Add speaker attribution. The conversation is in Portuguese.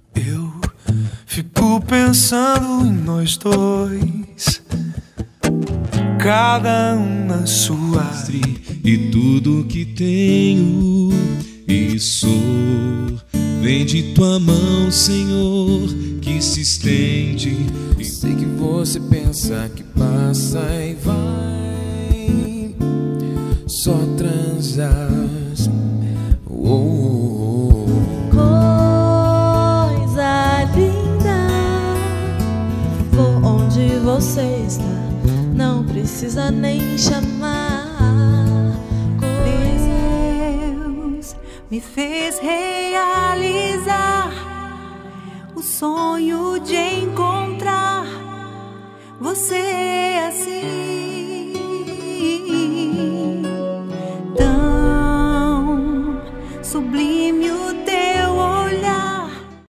Speaker 1: Eu fico pensando em nós dois, cada um na sua.
Speaker 2: E tudo que tenho e sou vem de tua mão, Senhor, que se estende.
Speaker 3: Sei que você pensa que passa e vai, só transas.
Speaker 4: Coisa linda, vou onde você está, não precisa nem chamar.
Speaker 5: Deus me fez realizar o sonho de encontrar você assim.